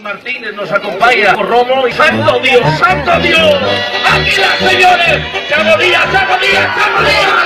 Martínez nos acompaña, Romo y ¡Santo Dios, Santo Dios! ¡Águilas, señores! ¡Chago Díaz, Chago Díaz, Chago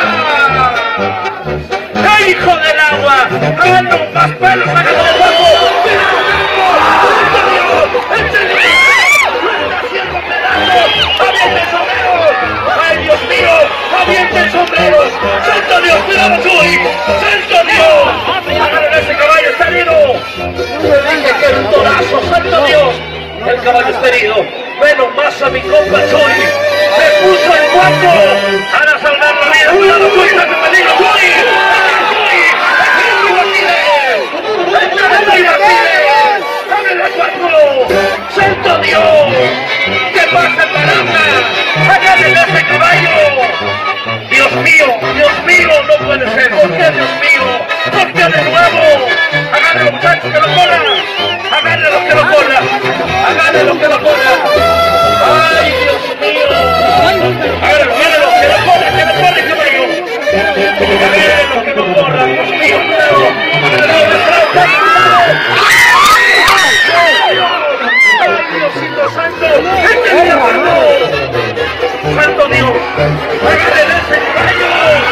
Díaz! ¡El hijo del agua! ¡Háganlo más pelos, háganlo de fuego! ¡Santo Dios! ¡Haciendo pedazos! ¡Aviente el sombrero! ¡Ay, Dios mío! ¡Aviente el sombrero! ¡Santo Dios, cuidado, Chuy! ¡Santo Dios! ¡Agarren ese caballo, está herido! ¡Me dije que era un torazo! ¡Santo Dios! El caballo está herido. Menos más a mi compa Chuy. ¡Se puso el guapo! ¡Para salvar la vida! ¡Cuidado, Chuy! ¡Está en peligro, Chuy! ¡Santo Dios! ¿Qué pasa, Paraza? ¡Agárrenle a ese caballo! ¡Dios mío! ¡No puede ser! ¿Por qué, Dios mío? ¿Por qué de nuevo? ¡Agarren a los muchachos que lo corran! ¡Agarren a los que lo corran! ¡Agarren a los que lo corran! ¡Ay, Dios mío! ¡Agarren a los que lo corran! ¡Que lo corren, caballo! ¡Agarren a los que lo corran! ¡Dios mío, cuidado! ¡Ay, Diosito Santo! ¡Este día perdó! ¡Santo Dios! ¡Agarren ese caballo!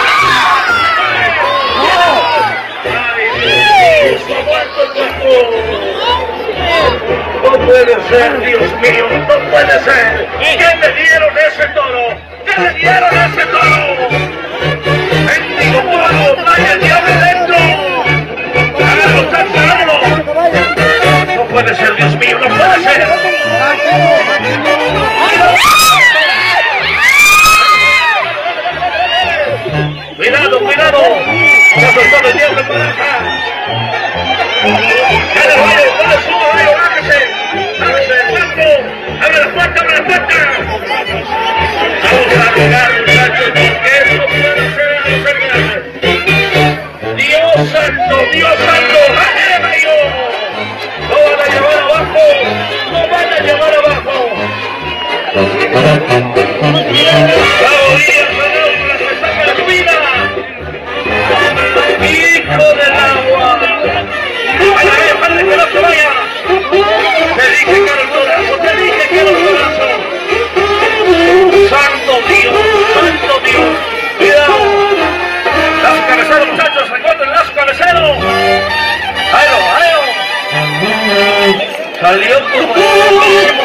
¡Ay, Dios mío! ¡Aguanto el cuerpo! ¡No puede ser, Dios mío! ¡No puede ser! ¿Qué le dieron a ese toro? ¿Qué le dieron a ese toro? ¡Mendigo toro! ¡Vaya el diablo dentro! ¡Hágalo, hágalo! ¡No puede ser, Dios mío! ¡No puede ser! ¡Cuidado, cuidado! ¡Se soltó el diablo en Paraza! ¡Dale, vaya! ¡Dale, subo, vaya! ¡Bájese! ¡Bájese del banco! ¡Abre la puerta, abre la puerta! Vamos a rogar, muchachos, porque esto puede ser enfermedad. ¡Dios santo! ¡Dios santo! ¡Vaya, Mayo! ¡No van a llevar abajo! ¡No van a llevar abajo! ¡Bravo, Díaz! ¡Para que saque la vida! ¡Hijo del agua! ¡Vaya, padre, que no se vaya! ¡Te dije que era un torazo! ¡Te dije que era un torazo! ¡Santo Dios! ¡Santo Dios! ¡Cuidado! ¡Lazo cabecero, muchachos! ¡Recuerden, lazo cabecero! ¡Aero, aero! Salió como el próximo